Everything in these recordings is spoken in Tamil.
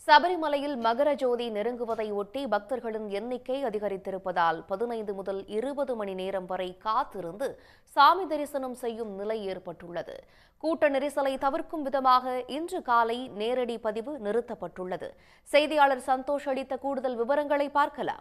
சபரிமலையில் மகர ஜோதி நெருங்குவதை ஒட்டி பக்தர்களின் எண்ணிக்கை அதிகரித்திருப்பதால் 15 முதல் 20 மணி நேரம் வரை காத்திருந்து சாமி தரிசனம் செய்யும் நிலை ஏற்பட்டுள்ளது. கூட்ட நெரிசலை தவிர்க்கும் விதமாக இன்று காலை நேரடி பதிவு நிறுத்தப்பட்டுள்ளது. செய்தியாளர் சந்தோஷ் அளித்த கூடுதல் விவரங்களை பார்க்கலாம்.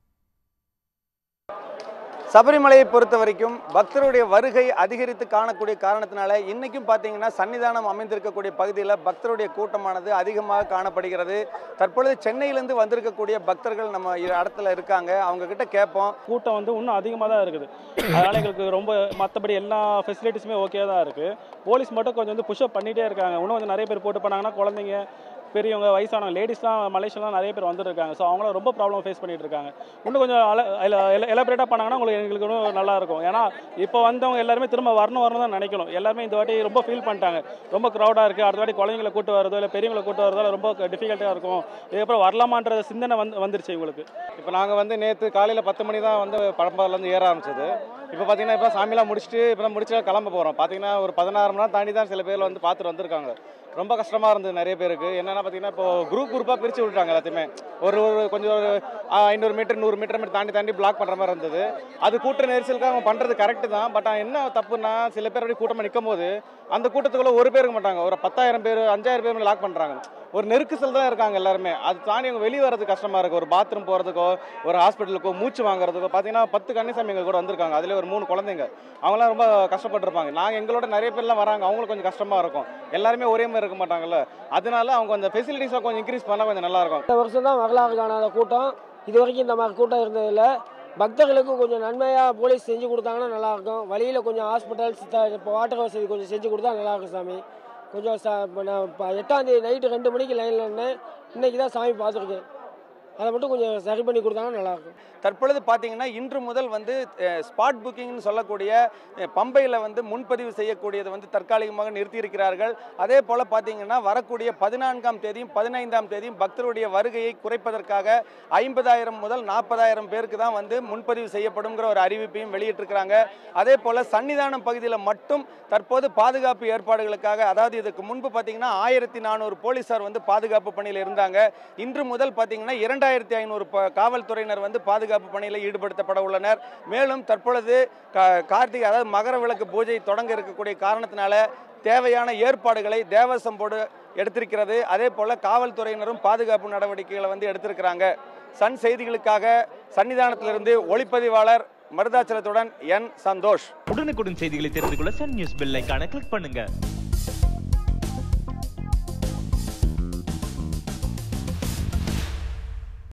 சபரிமலையை பொறுத்த வரைக்கும் பக்தருடைய வருகை அதிகரித்து காணக்கூடிய காரணத்தினால இன்னைக்கும் பார்த்தீங்கன்னா சன்னிதானம் அமைந்திருக்கக்கூடிய பகுதியில் பக்தருடைய கூட்டமானது அதிகமாக காணப்படுகிறது. தற்பொழுது சென்னையிலிருந்து வந்திருக்கக்கூடிய பக்தர்கள் நம்ம இடத்துல இருக்காங்க. அவங்க கிட்ட கேட்போம். கூட்டம் இன்னும் அதிகமாக தான் இருக்குது. அதனால எங்களுக்கு ரொம்ப மற்றபடி எல்லா ஃபெசிலிட்டிஸுமே ஓகே தான் இருக்குது. போலீஸ் மட்டும் கொஞ்சம் புஷ்அப் பண்ணிகிட்டே இருக்காங்க. இன்னும் கொஞ்சம் நிறைய பேர் போட்டு பண்ணாங்கன்னா குழந்தைங்க, பெரியவங்க, வயசானவங்க, லேடிஸ்லாம் மலேசியாலாம் நிறைய பேர் வந்துருக்காங்க. ஸோ அவங்களும் ரொம்ப ப்ராப்ளம் ஃபேஸ் பண்ணிட்டு இருக்காங்க. இன்னும் கொஞ்சம் எலாபரேட்டாக பண்ணாங்கன்னா எங்களுக்கு இன்னும் நல்லா இருக்கும். ஏன்னா இப்போ வந்தவங்க எல்லாருமே திரும்ப வரணும் தான் நினைக்கணும். எல்லாருமே இந்த வாட்டி ரொம்ப ஃபீல் பண்ணிட்டாங்க. ரொம்ப க்ரௌடாக இருக்குது. அடுத்த வாட்டி குழந்தைங்களை கூட்டு வரதோ இல்லை பெரியவங்களை கூட்டு வரதோ ரொம்ப டிஃபிகல்ட்டாக இருக்கும். இதுக்கப்புறம் வரலாமான்ற சிந்தனை வந்துருச்சு இவங்களுக்கு. இப்போ நாங்கள் நேற்று காலையில் 10 மணி தான் பழம்பாலேருந்து ஏற ஆரம்பிச்சது. இப்போ பார்த்தீங்கன்னா இப்போ சாமியெல்லாம் முடிச்சுட்டு இப்போ முடிச்சுட்டு கிளம்ப போகிறோம். பார்த்தீங்கன்னா ஒரு 16 மணி நேரம் தாண்டி தான் சில பேர் பார்த்துட்டு வந்திருக்காங்க. ரொம்ப கஷ்டமாக இருந்தது நிறைய பேருக்கு. என்னென்னா பார்த்தீங்கன்னா இப்போ குரூப்பாக பிரித்து விட்டுட்டாங்க. எல்லாத்தையுமே ஒரு கொஞ்சம் ஒரு 500 மீட்டர் 100 மீட்டர் தாண்டி பிளாக் பண்ணுற மாதிரி இருந்தது. அது கூட்ட நெரிசலுக்காக அவங்க பண்ணுறது கரெக்டு தான். பட் என்ன தப்புன்னா சில பேர் அப்படி கூட்டமாக நிற்கும் போது அந்த கூட்டத்துக்குள்ளே ஒரு பேருக்கு மாட்டாங்க, ஒரு 10,000 பேர் 5,000 பேர் லாக் பண்ணுறாங்க. ஒரு நெருக்கத்தில் தான் இருக்காங்க எல்லாருமே. அது தாண்டி அவங்க வெளியே வரது கஷ்டமாக இருக்குது. ஒரு பாத்ரூம் போகிறதுக்கோ ஒரு ஹாஸ்பிட்டலுக்கோ மூச்சு வாங்குறதுக்கோ பார்த்தீங்கன்னா 10 கன்னிசாமி எங்கள் கூட வந்திருக்காங்க. அதில் ஒரு 3 குழந்தைங்க. அவங்களாம் ரொம்ப கஷ்டப்பட்டுருப்பாங்க. நாங்கள் எங்களோட நிறைய பேர்லாம் வராங்க. அவங்களுக்கு கொஞ்சம் கஷ்டமாக இருக்கும். எல்லாருமே ஒரே மாதிரி இருக்க மாட்டாங்கல்ல. அதனால அவங்க அந்த ஃபெசிலிட்டிஸாக கொஞ்சம் இன்க்ரீஸ் பண்ணால் கொஞ்சம் நல்லாயிருக்கும். இந்த வருஷம் தான் வரலாறு காணாத கூட்டம். இது வரைக்கும் இந்த மாதிரி கூட்டம் இருந்ததில்லை. பக்தர்களுக்கு கொஞ்சம் நன்மையாக போலீஸ் செஞ்சு கொடுத்தாங்கன்னா நல்லாயிருக்கும். வழியில் கொஞ்சம் ஹாஸ்பிட்டல்ஸ், இப்போ வாட்டர் வசதி கொஞ்சம் செஞ்சு கொடுத்தா நல்லாயிருக்கும் சாமி. கொஞ்சம் நான் 8ஆம் தேதி நைட்டு 2 மணிக்கு லைனில் இருந்தேன். இன்றைக்கி தான் சாமி பார்த்துருக்கேன். அதை மட்டும் கொஞ்சம் சரி பண்ணி கொடுத்தாங்கன்னா நல்லாயிருக்கும். தற்பொழுது பார்த்தீங்கன்னா இன்று முதல் ஸ்பாட் புக்கிங்னு சொல்லக்கூடிய பம்பையில் முன்பதிவு செய்யக்கூடியது தற்காலிகமாக நிறுத்தியிருக்கிறார்கள். அதே போல் பார்த்தீங்கன்னா வரக்கூடிய 14ஆம் தேதியும் 15ஆம் தேதியும் பக்தருடைய வருகையை குறைப்பதற்காக 50,000 முதல் 40,000 பேருக்கு தான் முன்பதிவு செய்யப்படுங்கிற ஒரு அறிவிப்பையும் வெளியிட்டிருக்கிறாங்க. அதே போல் சன்னிதானம் பகுதியில் மட்டும் தற்போது பாதுகாப்பு ஏற்பாடுகளுக்காக, அதாவது இதுக்கு முன்பு பார்த்தீங்கன்னா 1400 போலீஸார் பாதுகாப்பு பணியில் இருந்தாங்க. இன்று முதல் பார்த்தீங்கன்னா 2500 காவல்துறையினர் பாதுகாப்பு பணியில் ஈடுபடுத்தப்பட உள்ளனர். மேலும் தற்பொழுது கார்த்திகை, அதாவது மகர விளக்கு பூஜை தொடங்க இருக்கக்கூடிய காரணத்தினால தேவையான ஏற்பாடுகளை தேவசம் போர்டு எடுத்திருக்கிறது. அதே போல காவல்துறையினரும் பாதுகாப்பு நடவடிக்கைகளை எடுத்திருக்கிறாங்க. சன் செய்திகளுக்காக சன்னிதானத்திலிருந்து ஒளிப்பதிவாளர் மருதாச்சலத்துடன் என் சந்தோஷ். உடனுக்குடன் செய்திகளை தெரிந்து கொள்ள சன் நியூஸ் பெல் ஐகானை கிளிக் பண்ணுங்க.